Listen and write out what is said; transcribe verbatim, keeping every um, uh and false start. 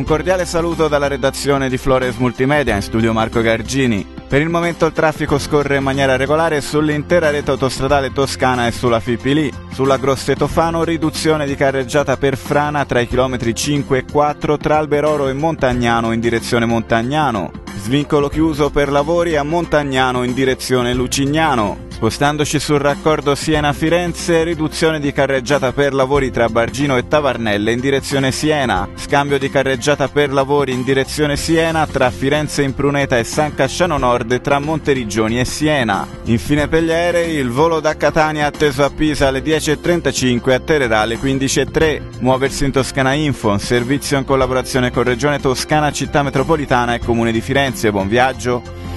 cordiale saluto dalla redazione di Flores Multimedia, in studio Marco Gargini. Per il momento il traffico scorre in maniera regolare sull'intera rete autostradale toscana e sulla Fipili. Sulla Grosseto Fano riduzione di carreggiata per frana tra i chilometri cinque e quattro tra Alberoro e Montagnano in direzione Montagnano. Svincolo chiuso per lavori a Montagnano in direzione Lucignano. Spostandoci sul raccordo Siena-Firenze, riduzione di carreggiata per lavori tra Bargino e Tavarnelle in direzione Siena. Scambio di carreggiata per lavori in direzione Siena tra Firenze Impruneta e San Casciano Nord tra Monteriggioni e Siena. Infine per gli aerei, il volo da Catania atteso a Pisa alle dieci e trentacinque atterrerà alle quindici e tre. Muoversi in Toscana Info, un servizio in collaborazione con Regione Toscana, Città Metropolitana e Comune di Firenze. Buon viaggio!